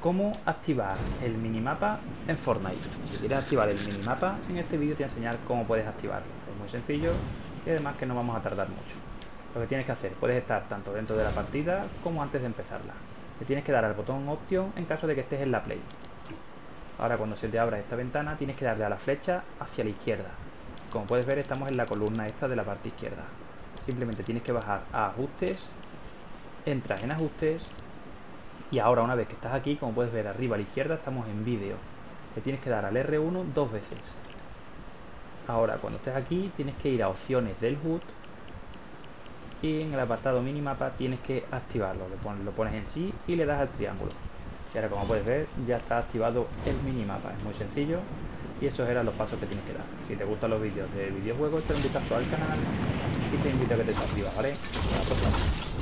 cómo activar el minimapa en Fortnite. Si quieres activar el minimapa, en este vídeo te voy a enseñar cómo puedes activarlo. Es muy sencillo y además que no vamos a tardar mucho. Lo que tienes que hacer, puedes estar tanto dentro de la partida como antes de empezarla. Le tienes que dar al botón Option en caso de que estés en la Play. Ahora cuando se te abra esta ventana tienes que darle a la flecha hacia la izquierda. Como puedes ver estamos en la columna esta de la parte izquierda. Simplemente tienes que bajar a Ajustes, entras en Ajustes y ahora una vez que estás aquí, como puedes ver arriba a la izquierda, estamos en Vídeo. Le tienes que dar al R1 dos veces. Ahora cuando estés aquí tienes que ir a Opciones del HUD y en el apartado Minimapa tienes que activarlo. Lo pones en sí y le das al triángulo. Y ahora como puedes ver ya está activado el minimapa. Es muy sencillo y esos eran los pasos que tienes que dar. Si te gustan los vídeos de videojuegos, te un vistazo al canal y te invito a que te suscribas, ¿vale? Hasta la próxima.